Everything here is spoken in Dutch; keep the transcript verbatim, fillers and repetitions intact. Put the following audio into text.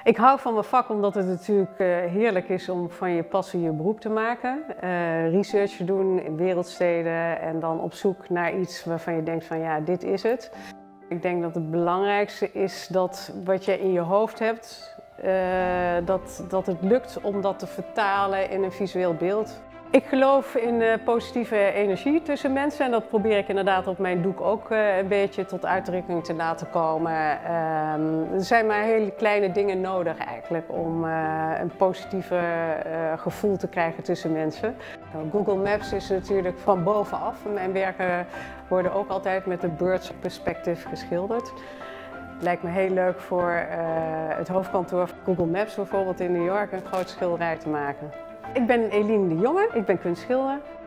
Ik hou van mijn vak omdat het natuurlijk uh, heerlijk is om van je passie je beroep te maken. Uh, research doen in wereldsteden en dan op zoek naar iets waarvan je denkt van ja, dit is het. Ik denk dat het belangrijkste is dat wat je in je hoofd hebt, uh, dat, dat het lukt om dat te vertalen in een visueel beeld. Ik geloof in uh, positieve energie tussen mensen en dat probeer ik inderdaad op mijn doek ook uh, een beetje tot uitdrukking te laten komen. Uh, er zijn maar hele kleine dingen nodig eigenlijk om uh, een positieve uh, gevoel te krijgen tussen mensen. Nou, Google Maps is natuurlijk van bovenaf. Mijn werken worden ook altijd met de bird's perspective geschilderd. Het lijkt me heel leuk voor uh, het hoofdkantoor van Google Maps bijvoorbeeld in New York een groot schilderij te maken. Ik ben Eline de Jonge, ik ben kunstschilder.